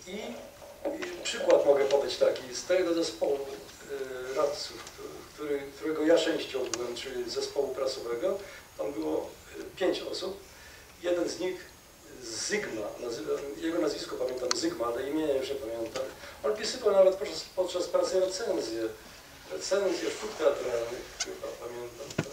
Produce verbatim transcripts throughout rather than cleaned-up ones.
I, I przykład mogę podać taki, z tego zespołu y, radców, który, którego ja częścią byłem, czyli zespołu prasowego, tam było pięć osób. Jeden z nich, Zygma, nazywa, jego nazwisko pamiętam, Zygma, ale imienia już nie pamiętam. On pisywał nawet podczas, podczas pracy recenzję, recenzję sztuk teatralnych, chyba pamiętam. Tak.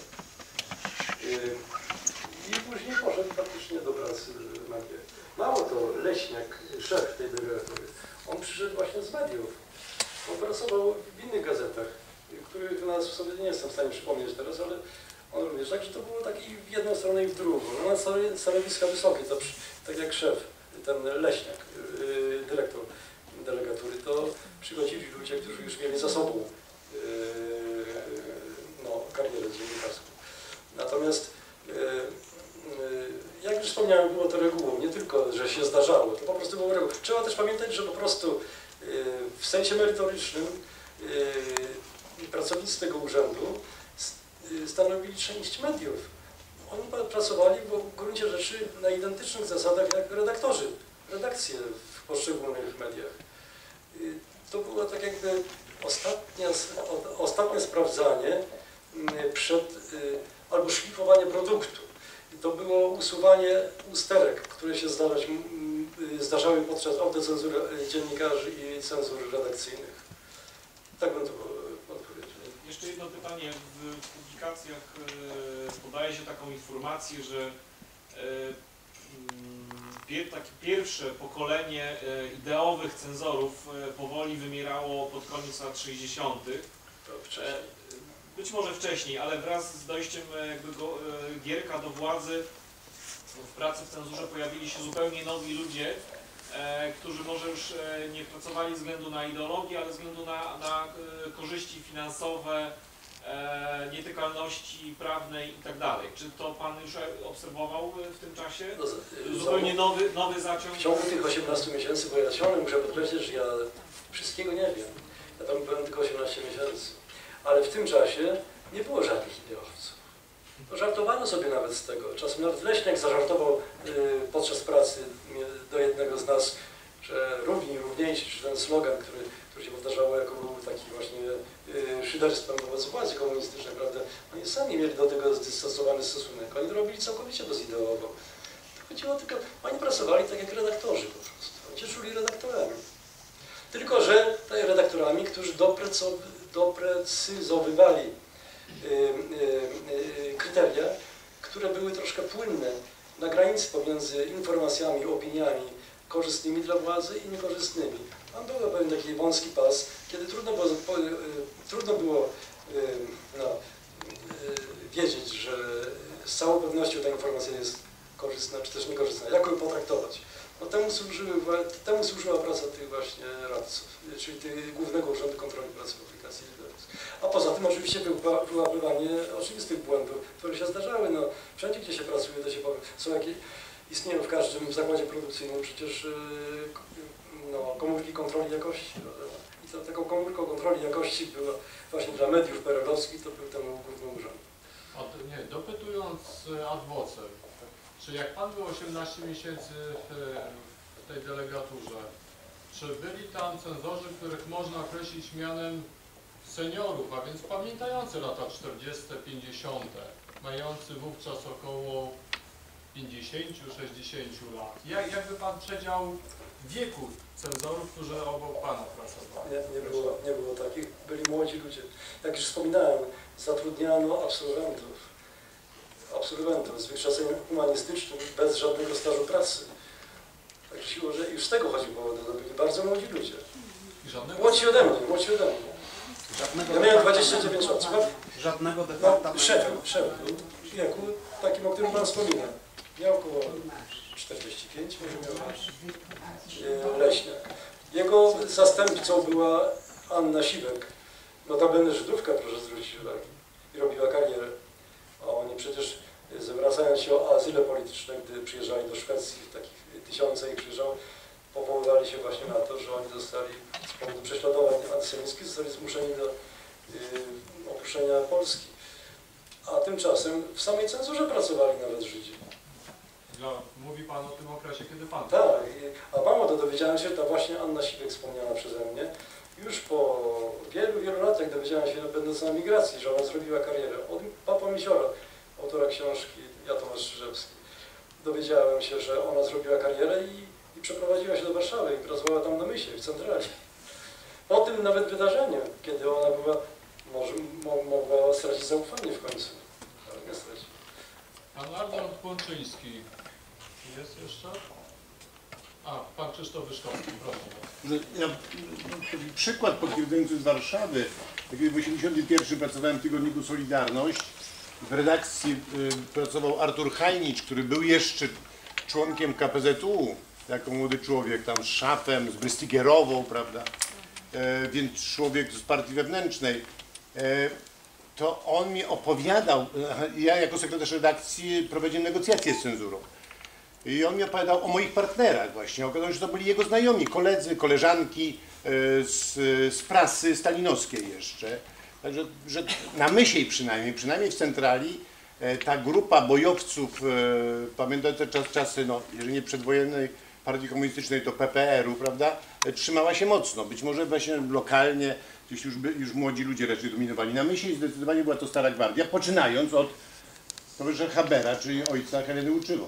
I później poszedł faktycznie do pracy na G. Mało to, Leśniak, szef tej delegatury, on przyszedł właśnie z mediów. On pracował w innych gazetach, których nazw sobie nie jestem w stanie przypomnieć teraz, ale on również. Także to było tak i w jedną stronę i w drugą. No na stanowiska wysokie, to przy, tak jak szef, ten Leśniak, yy, dyrektor delegatury, to przychodzili ludzie, którzy już mieli za sobą yy, no, karierę dziennikarską. Natomiast yy, yy, jak już wspomniałem, było to regułą, nie tylko, że się zdarzało, to po prostu było regułą. Trzeba też pamiętać, że po prostu yy, w sensie merytorycznym yy, pracownicy tego urzędu stanowili część mediów. Oni pracowali w gruncie rzeczy na identycznych zasadach jak redaktorzy, redakcje w poszczególnych mediach. To było tak jakby ostatnie, ostatnie sprawdzanie przed, albo szlifowanie produktu. To było usuwanie usterek, które się zdarzać, zdarzały podczas autocenzury dziennikarzy i cenzury redakcyjnych. Tak bym to odpowiedział. Jeszcze jedno pytanie. W publikacjach podaje się taką informację, że takie pierwsze pokolenie ideowych cenzorów powoli wymierało pod koniec lat sześćdziesiątych. Być może wcześniej, ale wraz z dojściem jakby go, Gierka do władzy w pracy w cenzurze pojawili się zupełnie nowi ludzie, e, którzy może już nie pracowali ze względu na ideologię, ale ze względu na, na korzyści finansowe, e, nietykalności prawnej i tak dalej. Czy to Pan już obserwował w tym czasie? No, zupełnie nowy, nowy zaciąg? W ciągu tych osiemnastu miesięcy, bo ja ciągle muszę podkreślić, że ja wszystkiego nie wiem. Ja tam byłem tylko osiemnaście miesięcy. Ale w tym czasie nie było żadnych ideowców. To żartowano sobie nawet z tego. Czasem nawet Leśniak zażartował y, podczas pracy y, do jednego z nas, że równi, równiejsi, czy ten slogan, który, który się powtarzało jako był taki właśnie y, szyderstwem wobec władzy komunistycznej, prawda? Oni sami mieli do tego zdystosowany stosunek. Oni to robili całkowicie bezideowo. To chodziło tylko, oni pracowali tak jak redaktorzy po prostu. Oni się czuli redaktorami. Tylko że tak redaktorami, którzy doprecyzowywali y, y, y, kryteria, które były troszkę płynne na granicy pomiędzy informacjami, opiniami korzystnymi dla władzy i niekorzystnymi. Tam był pewien taki wąski pas, kiedy trudno było, y, trudno było y, no, y, wiedzieć, że z całą pewnością ta informacja jest korzystna czy też niekorzystna. Jak ją potraktować? No temu, służyły, temu służyła praca tych właśnie radców, czyli tych Głównego Urzędu Kontroli Pracy, Publikacji i Redakcji. A poza tym oczywiście wyłapywanie oczywistych błędów, które się zdarzały. No, wszędzie, gdzie się pracuje, to się powie, są jakieś, istnieją w każdym zakładzie produkcyjnym przecież no, komórki kontroli jakości. I to, taką komórką kontroli jakości była właśnie dla mediów perelowskich, to był ten Główny Urząd. A to nie, dopytując ad vocem, czy jak Pan był osiemnaście miesięcy w, w tej delegaturze, czy byli tam cenzorzy, których można określić mianem seniorów, a więc pamiętający lata czterdzieste, pięćdziesiąte, mający wówczas około pięćdziesiąt do sześćdziesięciu lat? Jak, jakby Pan przedział wieku cenzorów, którzy obok Pana pracowali? Nie, nie, było, nie było takich, byli młodzi ludzie. Jak już wspominałem, zatrudniano absolwentów. absolwentów z wykształceniem humanistycznym bez żadnego stażu pracy. Także siłą, że już z tego chodziło, to byli bardzo młodzi ludzie. Młodsi ode mnie, młodsi ode mnie. Żadnego ja miałem dwadzieścia dziewięć lat. Żadnego no, departamentu. Szef, szef był w wieku takim, o którym Pan wspomina. Miał około czterdzieści pięć, może miał Leśniak. Jego zastępcą była Anna Siwek. Notabene Żydówka, proszę zwrócić uwagę. I robiła karierę. A oni przecież, zwracając się o azyle polityczne, gdy przyjeżdżali do Szwecji, takich tysiące ich przyjeżdżało, powoływali się właśnie na to, że oni zostali z powodu prześladowań antysemickich zostali zmuszeni do y, opuszczenia Polski. A tymczasem w samej cenzurze pracowali nawet Żydzi. Dla, mówi Pan o tym okresie, kiedy Pan... Tak, i- a mało to dowiedziałem się, ta właśnie Anna Siwek wspomniana przeze mnie, już po wielu, wielu latach dowiedziałem się, będąc na migracji, że ona zrobiła karierę. Od Pawła Misiora, autora książki Ja Tomasz Strzyżewski. Dowiedziałem się, że ona zrobiła karierę i, i przeprowadziła się do Warszawy i pracowała tam na Mysie, w centrali. Po tym nawet wydarzeniu, kiedy ona była, może mo, mogła stracić zaufanie w końcu, ale nie straciła. Pan Arnold Płonczyński jest jeszcze? A, Pan Krzysztof Wyszkowski, proszę. Że ja, no, taki przykład potwierdzający z Warszawy. Kiedy w osiemdziesiątym pierwszym pracowałem w tygodniku Solidarność. W redakcji y, pracował Artur Hajnicz, który był jeszcze członkiem K P Z U, jako młody człowiek, tam z szafem, z Brystygierową, prawda? E, więc człowiek z partii wewnętrznej. E, to on mi opowiadał, e, ja jako sekretarz redakcji prowadziłem negocjacje z cenzurą. I on mi opowiadał o moich partnerach właśnie. Okazało się, że to byli jego znajomi, koledzy, koleżanki e, z, z prasy stalinowskiej jeszcze. Także że na Mysiej przynajmniej, przynajmniej w centrali, e, ta grupa bojowców, e, pamiętam te czas, czasy, no, jeżeli nie przedwojennej partii komunistycznej, to P P R u, prawda, e, trzymała się mocno. Być może właśnie lokalnie, gdzieś już, by, już młodzi ludzie raczej dominowali. Na Mysiej zdecydowanie była to Stara Gwardia, poczynając od towarzysza Habera, czyli ojca Heleny Łuczywo.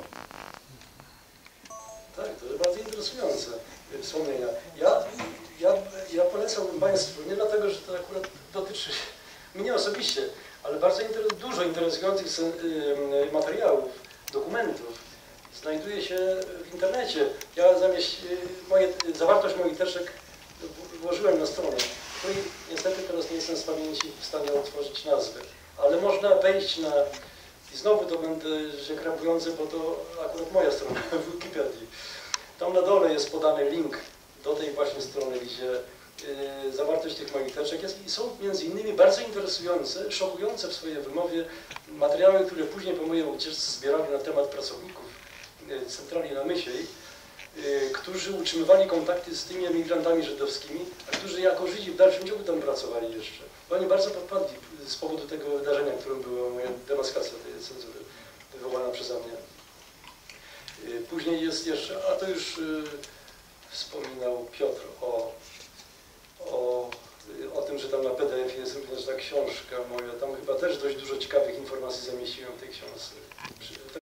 Tak, to jest bardzo interesujące wspomnienia. Ja, ja, ja polecałbym Państwu, nie dlatego, że to akurat dotyczy mnie osobiście, ale bardzo interes, dużo interesujących y, materiałów, dokumentów znajduje się w internecie. Ja zamieść, y, moje, zawartość moich teczek włożyłem na stronę, której niestety teraz nie jestem z pamięci w stanie otworzyć nazwy, ale można wejść na... I znowu to będę że krapujący, bo to akurat moja strona w Wikipedii. Tam na dole jest podany link do tej właśnie strony, gdzie yy, zawartość tych moich teczek jest i są między innymi bardzo interesujące, szokujące w swojej wymowie materiały, które później po mojej ucieczce zbierali na temat pracowników yy, centrali na Mysiej, yy, którzy utrzymywali kontakty z tymi emigrantami żydowskimi, a którzy jako Żydzi w dalszym ciągu tam pracowali jeszcze. Bo oni bardzo podpadli z powodu tego wydarzenia, którym była moja demaskacja tej cenzury wywołana przeze mnie. Później jest jeszcze, a to już y, wspominał Piotr o, o, o tym, że tam na P D F jest również ta książka moja. Tam chyba też dość dużo ciekawych informacji zamieściłem w tej książce.